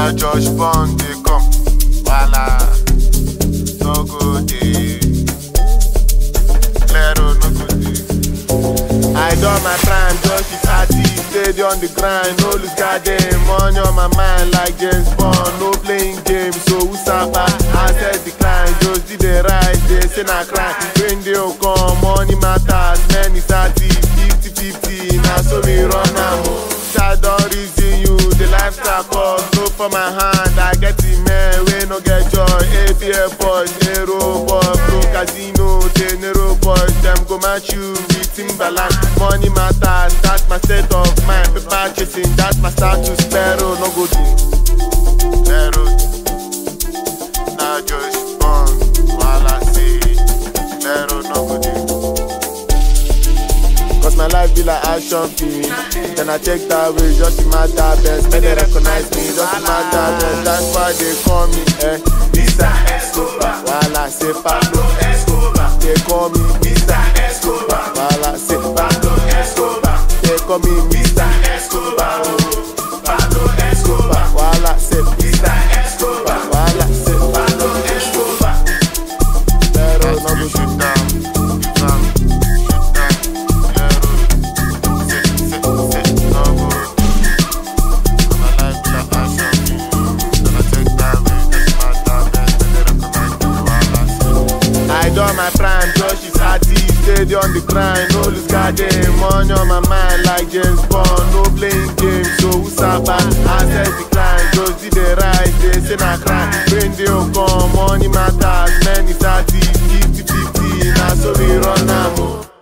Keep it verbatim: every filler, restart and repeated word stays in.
Now Josh Bond they come, voila, no go dey. Lero no go dey. I done my prime, just the party, steady on the grind, no lose goddamn money on my mind like James Bond, no playing games, so who suffer? I said decline, just did the right, they say na crime. When they don't come, money matters, many thirty, fifty, fifty, now so me run am. Child don't reason you, the lifestyle cost, no for my hand, I get the man, we no get joy, A B F boys, Nero boys, pro casino, they Nero boys, them go match you with Timberland, money matters, that's my state of mind, paper chasing, that's my status, Lero no go dey, Lero, now just born, while I say, Lero no go dey. Cause my life be like action film. Then I take that way, just to matter best. May they recognize me, just to matter best. That's why they call me, eh, Mister Escobar. While I say Pablo Escobar. They call me Mister Escobar. While I say Pablo Escobar. They call me Mister Escobar. Oh, Pablo Escobar. While I say Mister Escobar. While I say Pablo Escobar. Pero no go shoot down. I done my prime, just is party, steady on the grind, no lose goddamn money on my mind like James Bond, no playing games, so who suffer? I said decline, just did the right, they say na crime. When they don't come, money matters, many thirty, fifty, fifty, now so we run am.